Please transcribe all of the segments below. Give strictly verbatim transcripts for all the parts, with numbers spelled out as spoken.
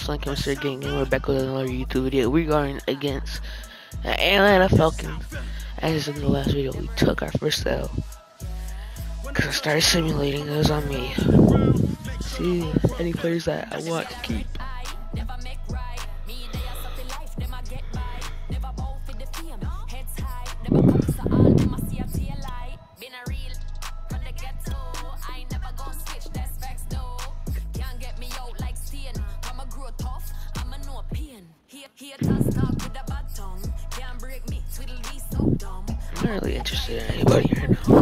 Slang Chemistry Gang, and we're back with another YouTube video. We're going against the Atlanta Falcons. As in the last video, we took our first L. Cause I started simulating, it was on me. See any players that I want to keep. I'm not really interested in anybody right now.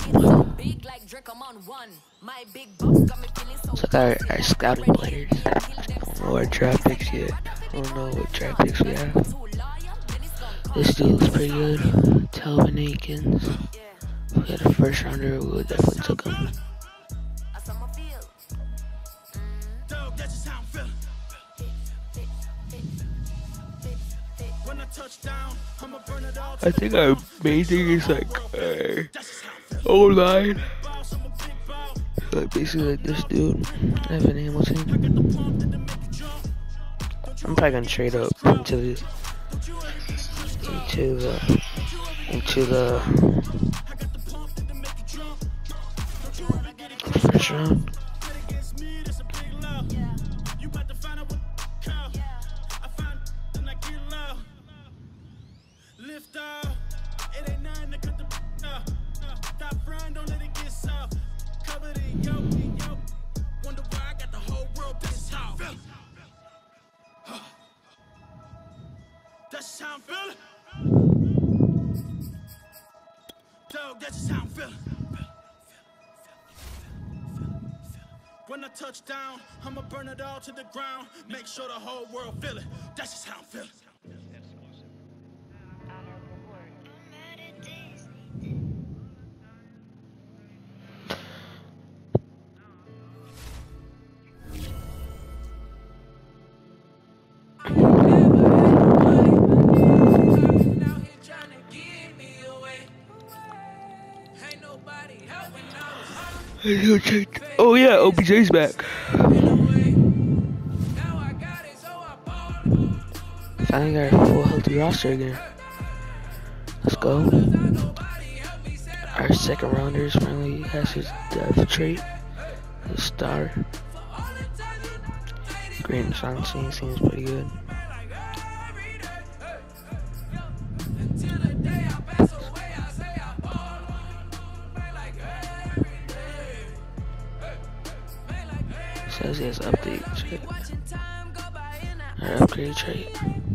So our, our scouting players. I don't know our draft picks yet. I don't know what draft picks we have. This dude looks pretty good. Telvin Akins. If we had a first rounder, we would definitely took him. I think our main thing is like uh, O-line. Like basically like this dude, Evan Hamilton. I'm probably gonna trade up into the into the into the first round. Lift up, it ain't nothing to cut the up. Stop frying, don't let it get soft. Covered in yo, in yo. Wonder why I got the whole world this how. That's how I'm feeling. Dog, that's just how I'm feeling. When I touch down, I'ma burn it all to the ground. Make sure the whole world feel it. That's just how I'm feeling. Oh yeah, O B J's back. Finally got a full healthy roster again. Let's go. Our second rounders finally has his death trait. His star. Green Johnson seems pretty good. Says he has update trait. Or upgrade trait.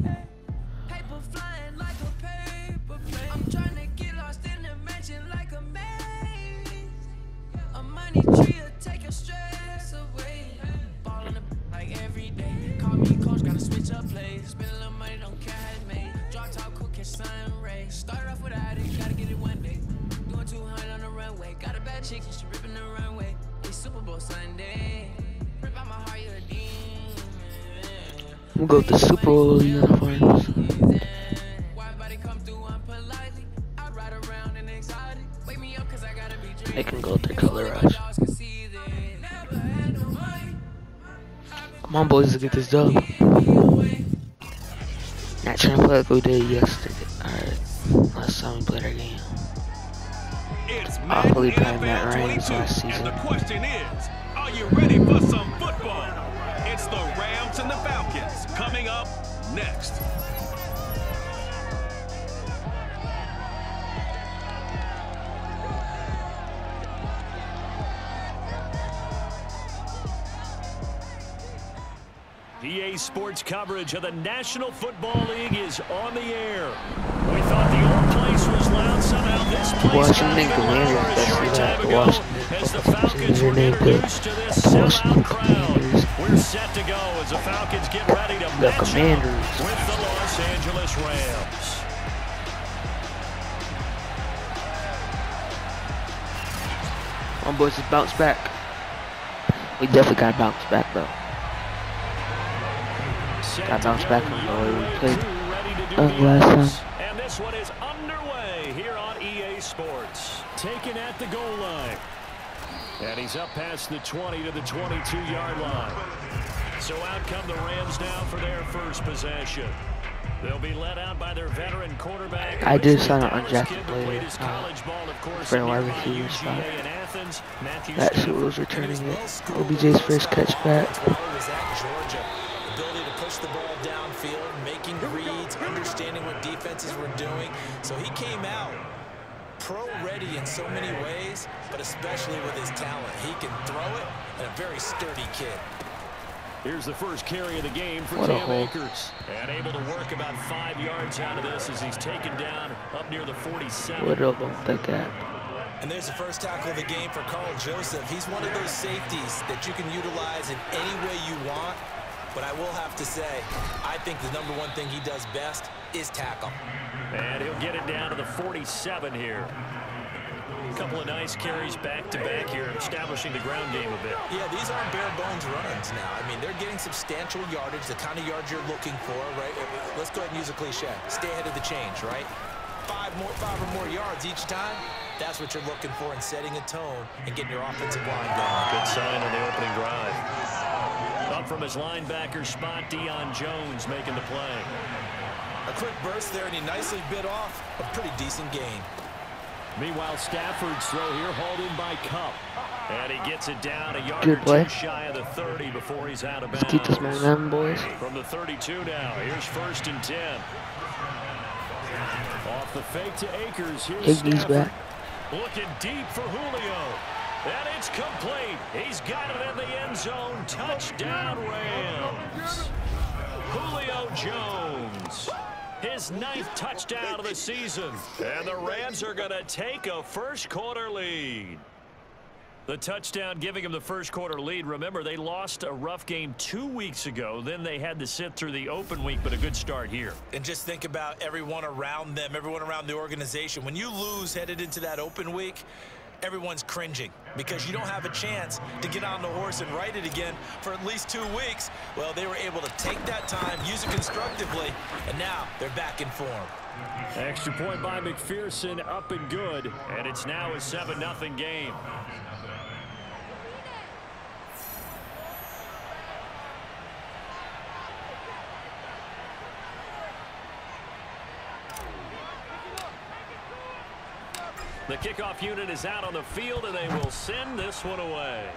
Start off without it, gotta get it one day. Doing two hundred on the runway. Got a bad chick, she ripping the runway. It's Super Bowl Sunday. Rip out my heart, you're a demon. We'll go with the Super Bowl uniforms. They can go with their color rush. Come on, boys, let's get this done. Not trying to play like we did yesterday. Alright, last time we played our game. Awfully playing Matt Ryan's last season. And the question is, are you ready for some football? It's the Rams and the Falcons coming up next. E A Sports coverage of the National Football League is on the air. We thought the old place was loud. Somehow this place Washington Commanders, that's that. Washington. as the Falcons were introduced to this sellout crowd. We're set to go as the Falcons get ready to The match Commanders up with the Los Angeles Rams. Come on, boys, let's bounce back. We definitely gotta bounce back though. Got bounced back from the way we played uh, last time. And this one is underway here on E A Sports. Taken at the goal line. And he's up past the twenty to the twenty-two yard line. So out come the Rams now for their first possession. They'll be led out by their veteran quarterback. I did sign an undrafted player uh, for a wide receiver spot. That shit was returning it. O B J's first catch back. Was at Georgia. Ability to push the ball downfield, making reads, understanding what defenses were doing. So he came out pro-ready in so many ways, but especially with his talent. He can throw it, and a very sturdy kid. Here's the first carry of the game for What a Cam hole. Akers. And able to work about five yards out of this as he's taken down up near the forty-seven. What up on that gap? And there's the first tackle of the game for Carl Joseph. He's one of those safeties that you can utilize in any way you want. But I will have to say, I think the number one thing he does best is tackle. And he'll get it down to the forty-seven here. A couple of nice carries back-to-back here, establishing the ground game a bit. Yeah, these aren't bare-bones runs now. I mean, they're getting substantial yardage, the kind of yards you're looking for, right? Let's go ahead and use a cliche. Stay ahead of the change, right? Five more, five or more yards each time. That's what you're looking for in setting a tone and getting your offensive line going. Good sign on the opening drive. Up from his linebacker spot, Deion Jones making the play. A quick burst there, and he nicely bit off a pretty decent gain. Meanwhile, Stafford's throw here hauled in by Kupp. And he gets it down a yard Good or play. two shy of the thirty before he's out of bounds. Let's keep this momentum, boys. From the thirty-two now, here's first and ten. Off the fake to Akers. Here's Higby's Stafford. back. Looking deep for Julio. And it's complete. He's got it in the end zone. Touchdown, Rams. Julio Jones. His ninth touchdown of the season. And the Rams are going to take a first quarter lead. The touchdown giving them the first quarter lead. Remember, they lost a rough game two weeks ago. Then they had to sit through the open week, but a good start here. And just think about everyone around them, everyone around the organization. When you lose headed into that open week, everyone's cringing because you don't have a chance to get on the horse and ride it again for at least two weeks. Well, they were able to take that time, use it constructively, and now they're back in form. Extra point by McPherson, up and good, and it's now a seven nothing game. The kickoff unit is out on the field, and they will send this one away.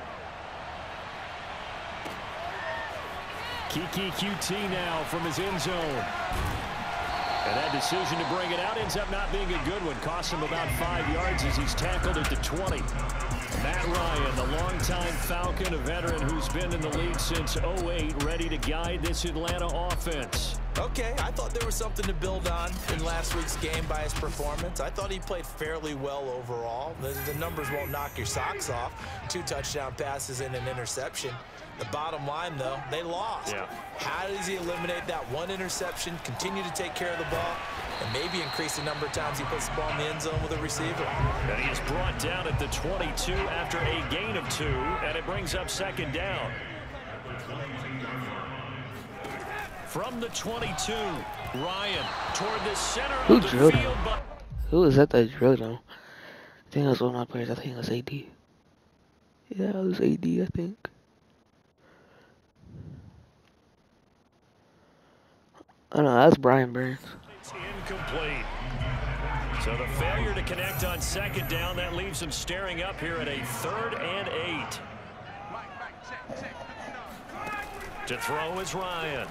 Kiki Q T now from his end zone. And that decision to bring it out ends up not being a good one. Costs him about five yards as he's tackled at the twenty. Matt Ryan, the longtime Falcon, a veteran who's been in the league since oh eight, ready to guide this Atlanta offense. Okay, I thought there was something to build on in last week's game by his performance. I thought he played fairly well overall. The, the numbers won't knock your socks off. Two touchdown passes and an interception. The bottom line, though, they lost. Yeah. How does he eliminate that one interception, continue to take care of the ball, and maybe increase the number of times he puts the ball in the end zone with a receiver? And he is brought down at the twenty-two after a gain of two, and it brings up second down. From the twenty-two, Ryan toward the center Who of the drilled field. him? But Who is that that drilled him? I think it was one of my players. I think it was A D. Yeah, it was A D, I think. Oh no, that's Brian Burns. it's incomplete. So the failure to connect on second down, that leaves him staring up here at a third and eight. To throw is Ryan.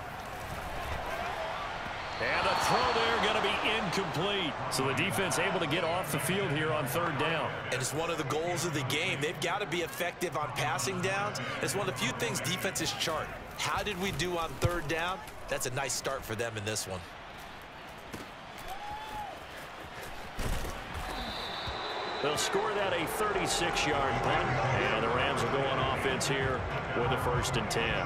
And a throw there going to be incomplete. So the defense able to get off the field here on third down. And it's one of the goals of the game. They've got to be effective on passing downs. It's one of the few things defenses chart. How did we do on third down? That's a nice start for them in this one. They'll score that a thirty-six yard punt. And the Rams will go on offense here with a first and ten.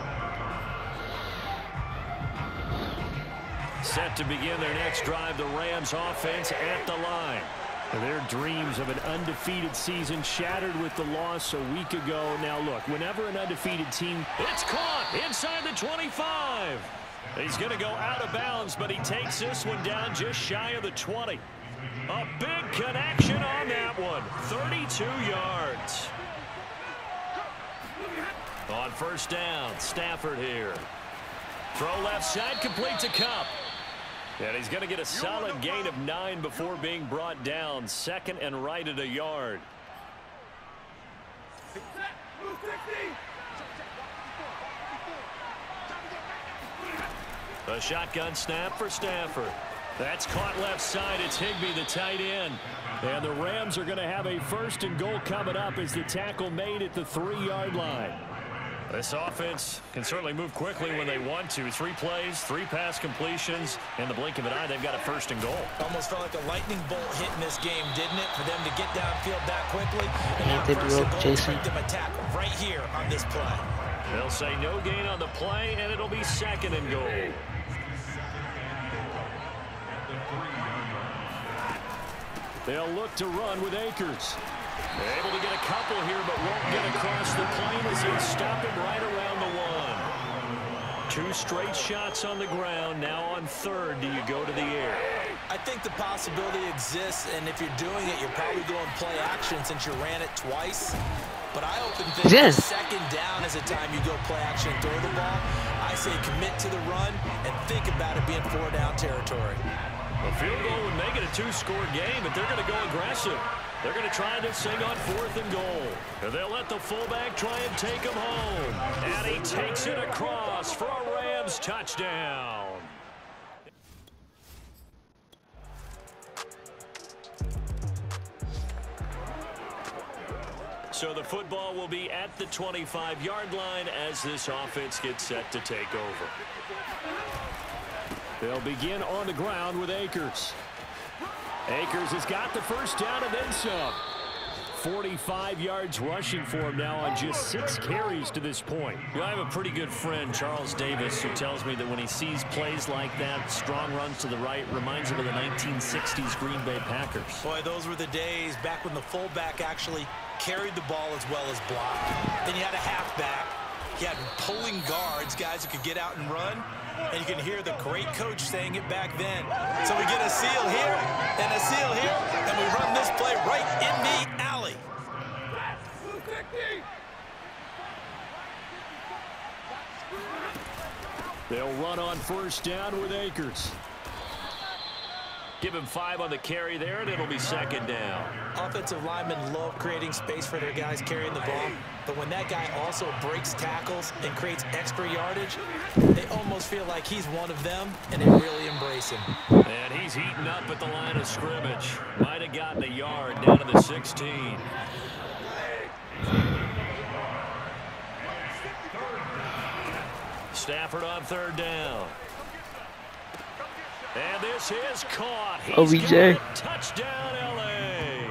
Set to begin their next drive, the Rams offense at the line. Their dreams of an undefeated season shattered with the loss a week ago. Now look, whenever an undefeated team... It's caught inside the twenty-five. He's going to go out of bounds, but he takes this one down just shy of the twenty. A big connection on that one. thirty-two yards. On first down, Stafford here. Throw left side, complete to Kupp. And he's going to get a solid gain of nine before being brought down. Second and right at a yard. A shotgun snap for Stafford. That's caught left side. It's Higbee, the tight end. And the Rams are going to have a first and goal coming up as the tackle made at the three-yard line. This offense can certainly move quickly when they want to. Three plays, three pass completions. In the blink of an eye, they've got a first and goal. Almost felt like a lightning bolt hit in this game, didn't it? For them to get downfield that quickly. And Yeah, now they first broke and goal to Jason. make them attack right here on this play. They'll say no gain on the play, and it'll be second and goal. They'll look to run with Akers. They're able to get a couple here, but won't get across the plane as they stop him right around the one. Two straight shots on the ground. Now on third, do you go to the air? I think the possibility exists, and if you're doing it, you're probably going play action since you ran it twice. But I often think Yes. second down is a time you go play action and throw the ball. I say commit to the run and think about it being four down territory. A field goal would make it a two-score game, but they're going to go aggressive. They're going to try this thing on fourth and goal. And they'll let the fullback try and take him home. And he takes it across for a Rams touchdown. So the football will be at the twenty-five-yard line as this offense gets set to take over. They'll begin on the ground with Akers. Akers has got the first down and then some. forty-five yards rushing for him now on just six carries to this point. You know, I have a pretty good friend, Charles Davis, who tells me that when he sees plays like that, strong runs to the right, reminds him of the nineteen sixties Green Bay Packers. Boy, those were the days back when the fullback actually carried the ball as well as blocked. Then you had a halfback. You had pulling guards, guys who could get out and run. And you can hear the great coach saying it back then. So we get a seal here and a seal here, and we run this play right in the alley. They'll run on first down with Akers. Give him five on the carry there, and it'll be second down. Offensive linemen love creating space for their guys carrying the ball. But when that guy also breaks tackles and creates extra yardage, they almost feel like he's one of them, and they really embrace him. And he's heating up at the line of scrimmage. Might have gotten a yard down to the sixteen. Stafford on third down. And this is caught. He's O B J. got it. Touchdown, L A.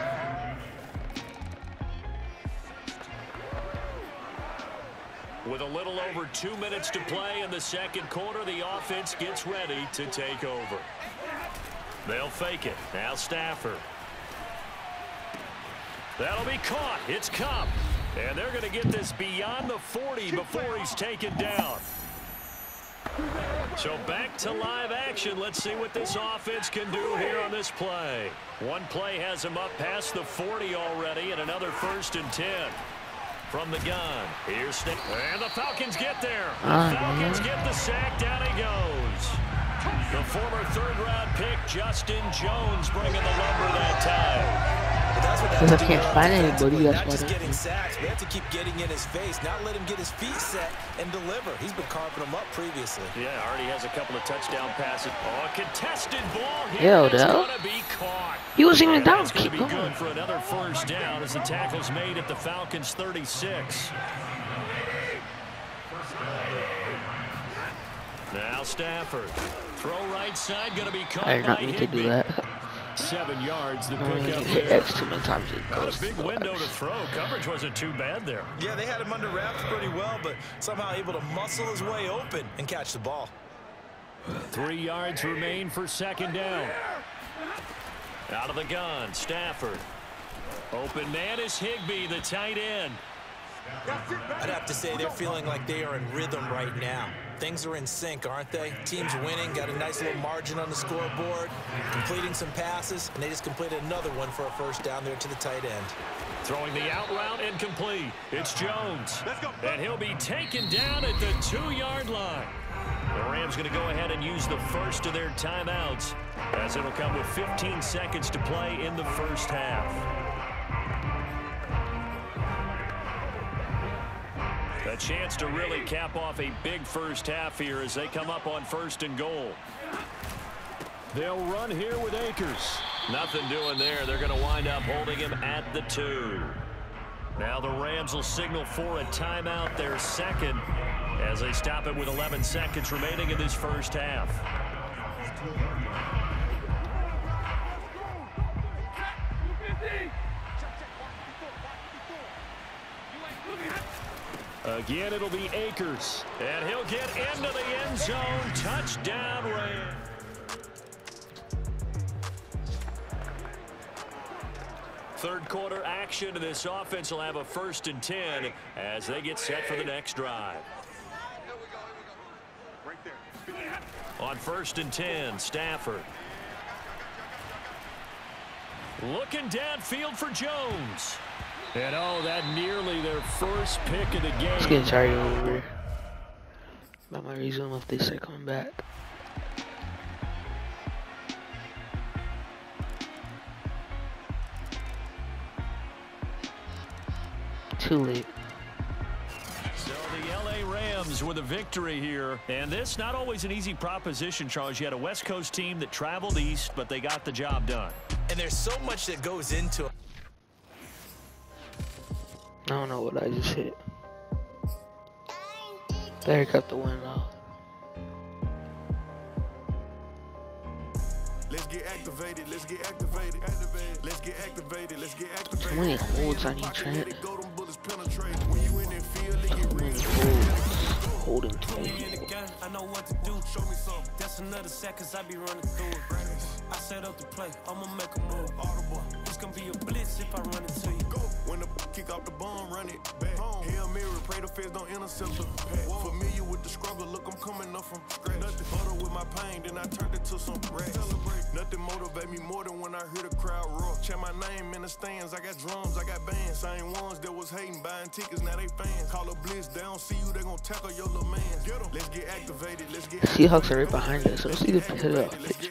With a little over two minutes to play in the second quarter, the offense gets ready to take over. They'll fake it. Now Stafford. That'll be caught. It's Kupp. And they're going to get this beyond the forty before he's taken down. So back to live action. Let's see what this offense can do here on this play. One play has him up past the forty already, and another first and ten. From the gun, here's Stick. And the Falcons get there. The Falcons get the sack. Down he goes. The former third-round pick, Justin Jones, bringing the lumber that time. But that's what Because that's I can't doing find defensively, anybody, that's not why just they're- getting sacks. We have to keep getting in his face, not let him get his feet set and deliver. He's been carving them up previously. Yeah, already has a couple of touchdown passes. Oh, a contested ball here. Yo, It's though. gonna be caught. He wasn't even And down. that's gonna Keep be going. good for another first down as the tackle's made at the Falcons' thirty-six. Now Stafford. Throw right side, gonna be caught I did by not mean to Higbee. do that. Seven yards, the I only pickup hit there. X too many times. It Not goes a big so window fast. to throw. Coverage wasn't too bad there. Yeah, they had him under wraps pretty well, but somehow able to muscle his way open and catch the ball. Three yards remain for second down. Out of the gun, Stafford. Open man is Higbee, the tight end. I'd have to say they're feeling like they are in rhythm right now. Things are in sync, aren't they? Team's winning, got a nice little margin on the scoreboard, completing some passes, and they just completed another one for a first down there to the tight end. Throwing the out route incomplete. It's Jones. And he'll be taken down at the two-yard line. The Rams going to go ahead and use the first of their timeouts, as it'll come with fifteen seconds to play in the first half. A chance to really cap off a big first half here as they come up on first and goal. They'll run here with Akers. Nothing doing there. They're going to wind up holding him at the two. Now the Rams will signal for a timeout, their second, as they stop it with eleven seconds remaining in this first half. Again, it'll be Akers. And he'll get into the end zone. Touchdown, Rams. Third quarter action, and this offense will have a first and ten as they get set for the next drive. On first and ten, Stafford. Looking downfield for Jones. And oh, that nearly their first pick of the game. It's getting tired over here. About my reason if they start coming back. Too late. So the L A Rams with a victory here. And this not always an easy proposition, Charles. You had a West Coast team that traveled east, but they got the job done. And there's so much that goes into it. I don't know what I just hit. There, cut the wind off. Let's get activated, let's get activated, activated. Let's get activated, let's get activated. How many holds I need, Trent? Holding twenty. I know what to do. Show me something. That's another set, cause I be running through it. I set up the play, I'ma make a move. Audible. It's gonna be a blitz if I run into you. Go. When the kick off the bomb, run it back. Hail Mary, pray the feds don't intercept the pack. Familiar with the struggle, look, I'm coming up from scratch. Nothing butter with my pain, then I turned it to some racks. Nothing motivate me more than when I hear the crowd roar. Check my name in the stands, I got drums, I got bands. Same ones that was hating, buying tickets, now they fans. Call a blitz, they don't see you, they gon' tackle your little man. Get em. Let's get activated, let's get activated. Seahawks are right behind us, so let's see the pit up.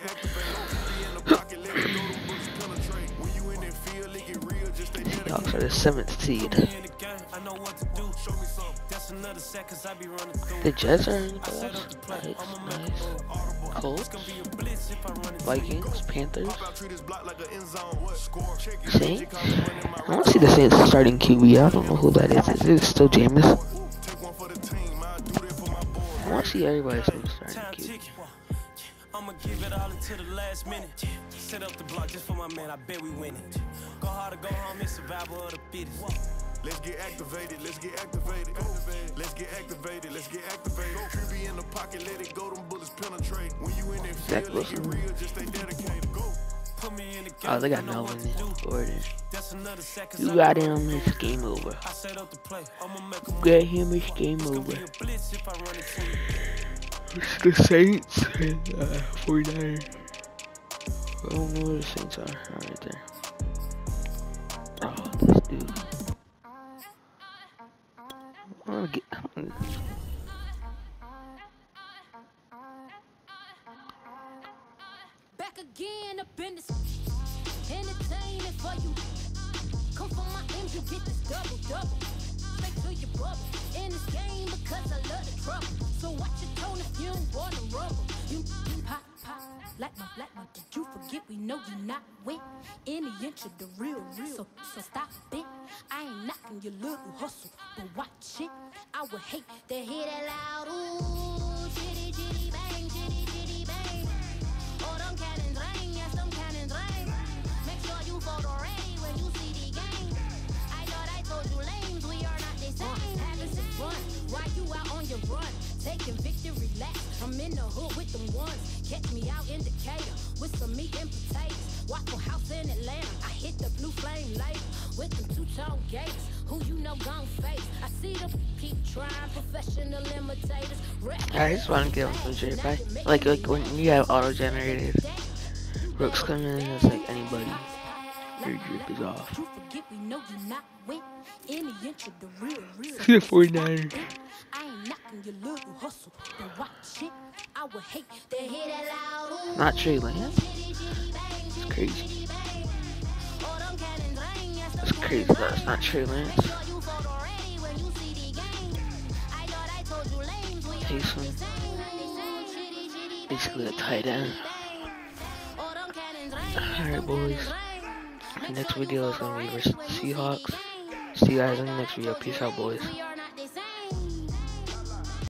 Seahawks are the seventh seed. The Jets are in the playoffs. Nice, nice. Colts, Vikings, Panthers, Saints. I want to see the Saints starting Q B. I don't know who that is. Is it still Jameis? I want to see everybody starting Q B. I'ma give it all until the last minute. Set up the block just for my man, I bet we win it. Go hard or go home, it's survival of the fittest. Let's get activated, let's get activated. Let's get activated, let's get activated. Trivy in the pocket, let it go, them bullets penetrate. When you in that field, let it real, just stay dedicated. Go. Put me in the game. Oh, they got Melvin Gordon. You got him, it's game over. I set up the play, I'ma make You got him, it's game over. It's the Saints and uh, forty-nine. I don't know where the Saints are. Right there. Oh, this dude. I'm gonna get. I'm gonna... Back again up in this. Entertaining for you. Come from my end, you get this double double. Straight to your bubble. In this game because I love the trouble. So watch your tone if you don't wanna rumble. You, you pop, pop, like my, like my. Did you forget we know you not with any inch of the real, real. So, so stop it. I ain't knocking your little hustle, but watch it. I would hate to hear that loud. Ooh, chitty, chitty, bang, chitty, chitty, bang. Oh, them cannons ring, yes, them cannons ring. Make sure you photo ready when you see the game. I thought I told you lames, we are not the same. Having some fun, while you out on your run. Taking victory laps, I'm in the hood with them ones. Catch me out in Decatur with some meat and potatoes. Waffle House in Atlanta, I hit the blue flame later with them two-tone gates. Who you know gon' face? I see them keep trying, professional imitators. I just want to get on some shit, right? Like, like when you have auto-generated Brooks come in, it's like anybody. Your drip is off. You forget we know you not went. In the inch of the real, real. See the forty-niners. I ain't knocking your little hustle. Then watch it. I would hate to hear that loud. Not Trey Lance. It's crazy. It's crazy that it's not Trey Lance. Taysom. Basically a tight end. Alright, boys. The next video is gonna be versus the Seahawks. See you guys in the next video. Peace out, boys.